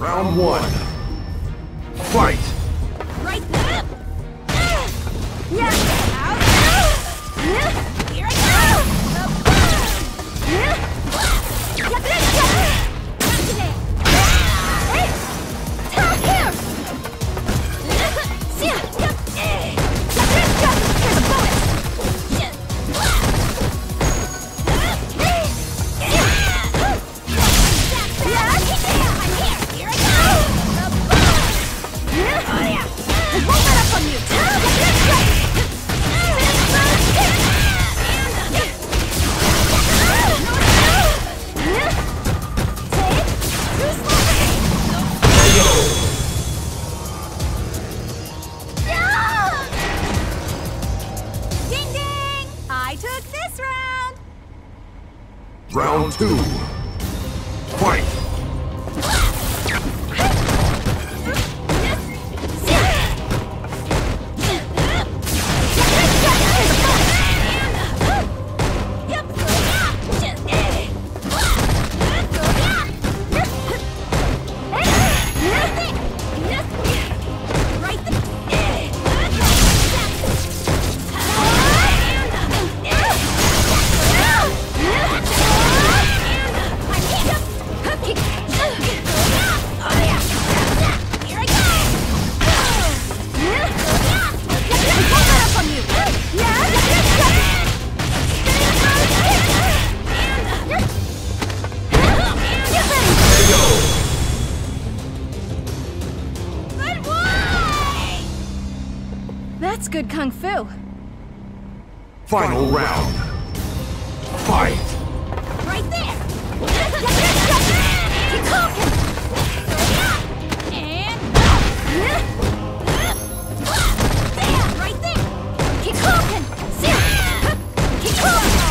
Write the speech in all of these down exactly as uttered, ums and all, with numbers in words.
Round one. Fight! Right there! Yeah! Here I Round two. Fight! That's good kung fu. Final round. Fight! Right there! And... There! Right there! Kikoken! Kikoken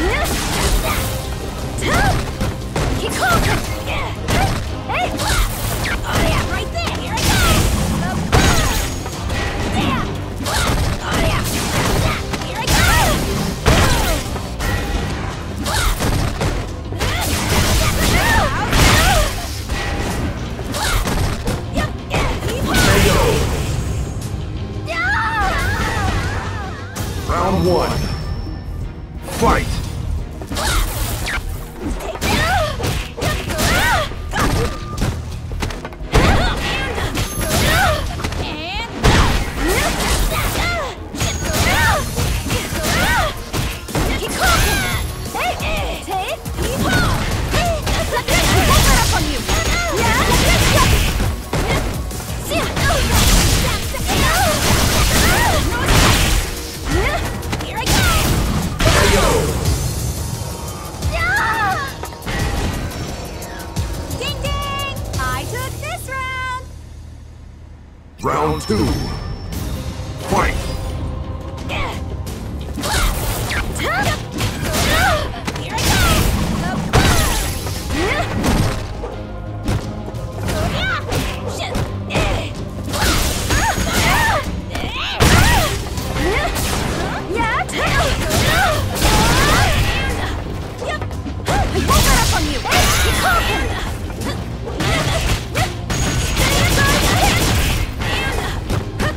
already! Kikoken! Hey! Oh yeah, right there! Here I go! There! Oh yeah! Here I go! Round one. Fight! Round two. Fight! Here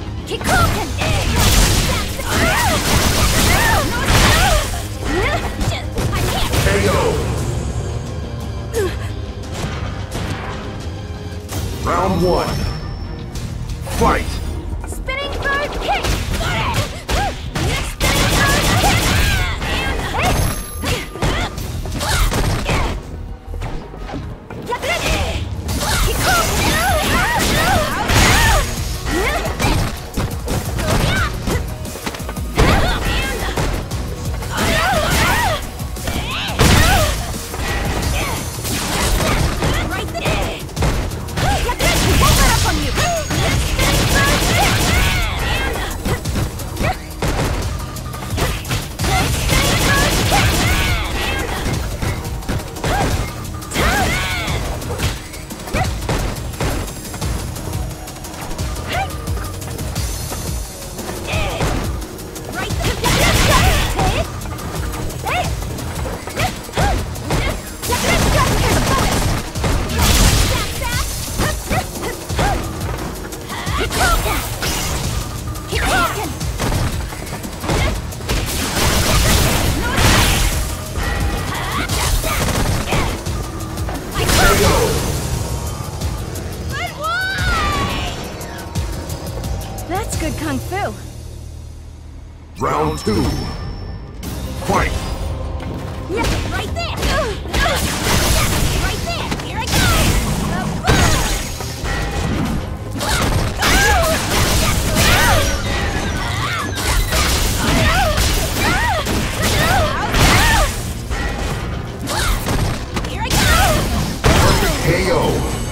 Round two. Fight! Yeah, right there! Right there! Here I go! Here I go! Perfect K O!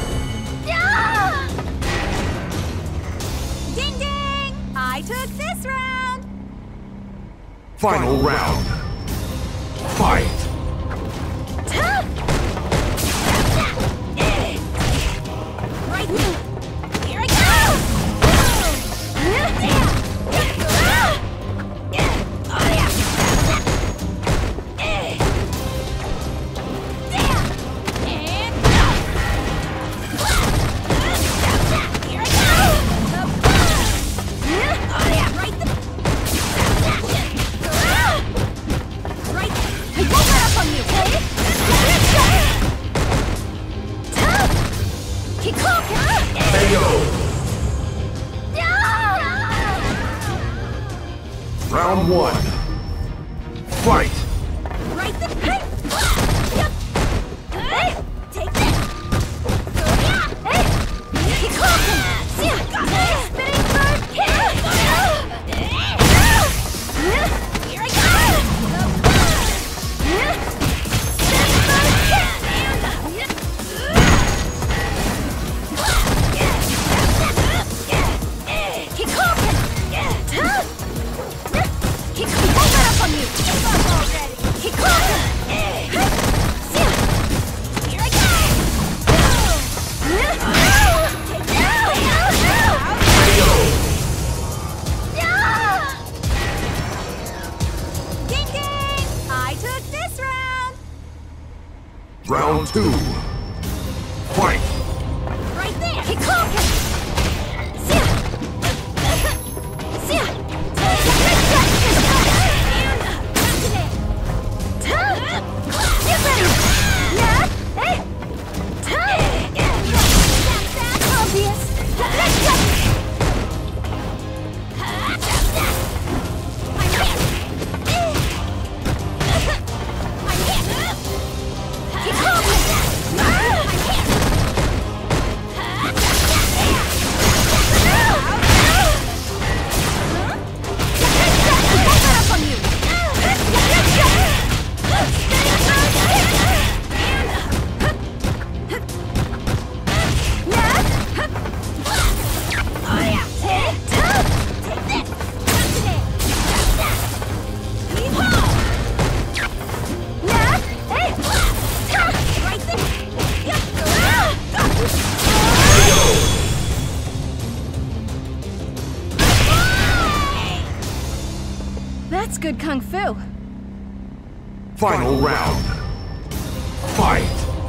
Ding ding! I took this round! Final round. Fight! Right here I go! K O! Round one. Fight! Right there. Hey. Yep. Hey. Take this. Hey. Kick off. See ya. Spinning bird. Here I go. Spinning bird. Kick off. Kick off on you! Kick off already! Kick off! See ya! Here I go! Take that! Ding ding! I took this round! Round two. Fight! Right there! Kick off! See ya! See ya! That's good kung fu. Final round. Fight!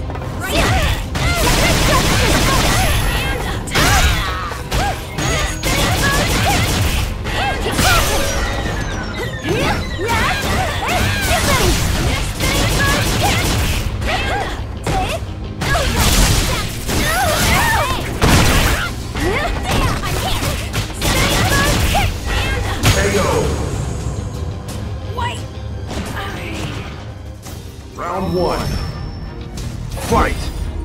K O! Round one. Fight!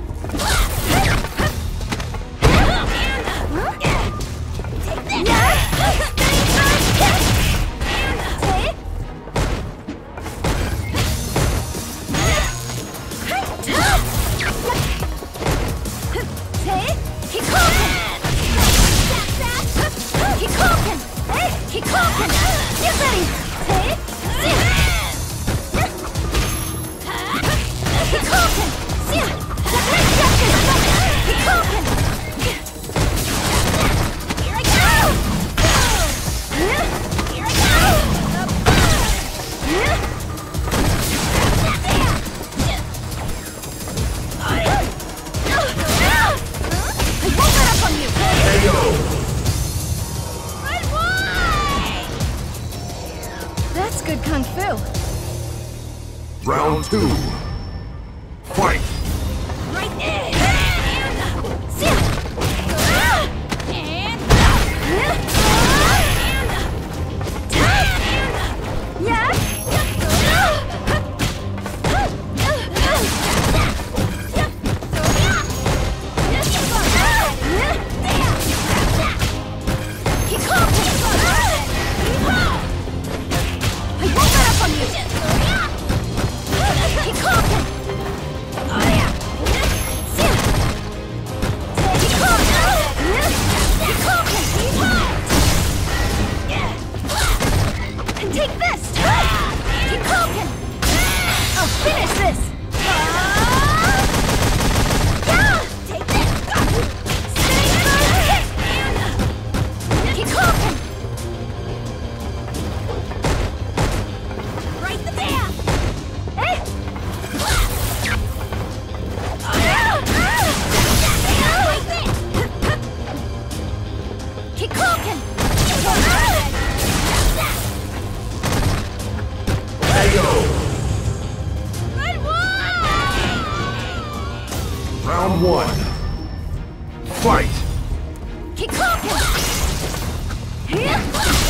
That's good kung fu. Round two. Fight! Right there. See ya. And Round one. Fight! Kikoken! Here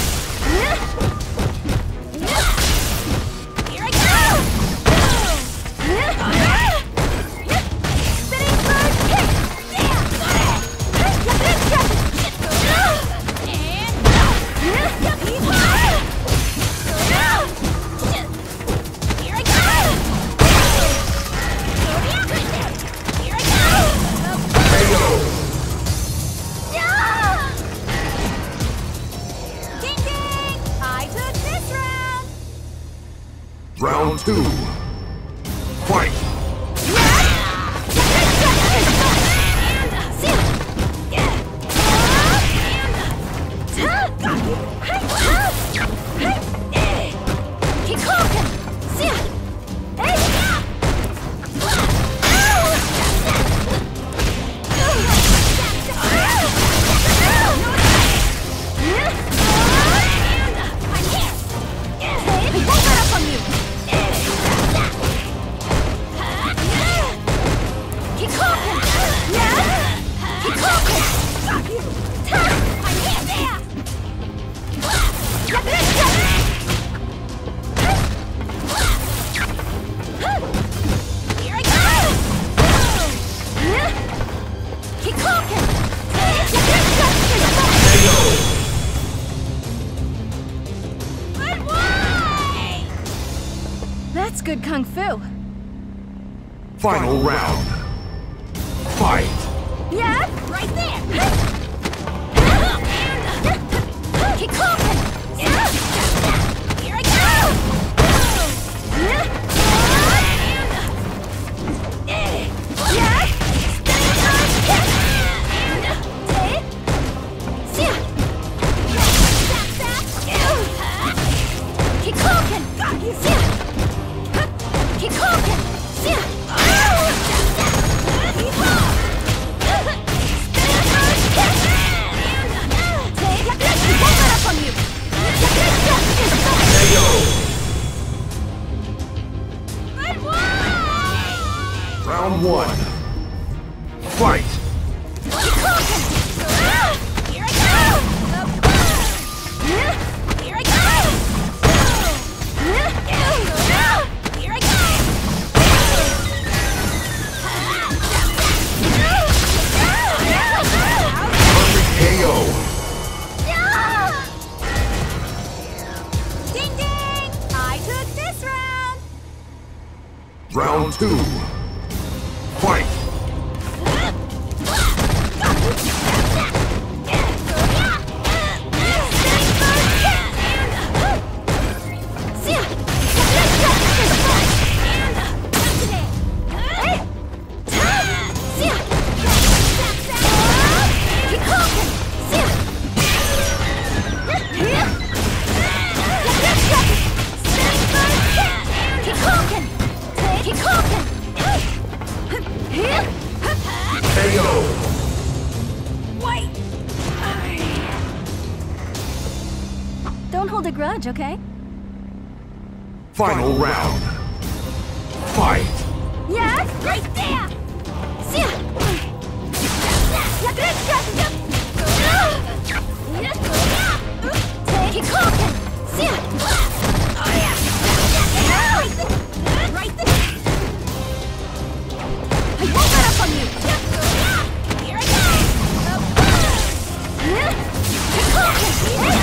I go! Spinning bird kick! And here I go! Here I go! K O! Ding ding! I took this round! Round two. Fight! That's good kung fu. Final round. Fight! Yeah, right there. Kikoken. Here I go. Yeah. Kikoken. Kikoken. Round one. Fight! Here I go! Here I go! Here I go! Perfect K O! Ding ding! I took this round! Round two. Fight! K O! Wait! Don't hold a grudge, okay? Final round. Fight! Yeah, right there! Take Kikoken! Right there! I won't let up on you! Here I go! Kikoken!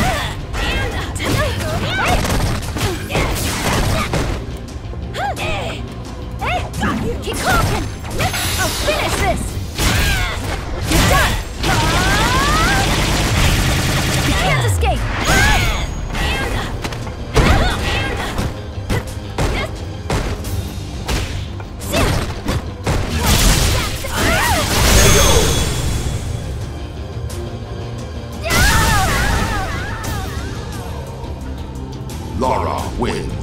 Kikoken! I'll finish this! You're done! You can't escape! Lara wins.